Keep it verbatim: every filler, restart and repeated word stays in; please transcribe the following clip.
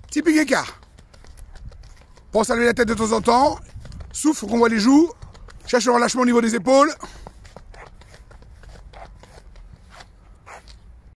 Petit pied écart. Pense à lever la tête de temps en temps. Souffle, qu'on voit les joues. Cherche le relâchement au niveau des épaules.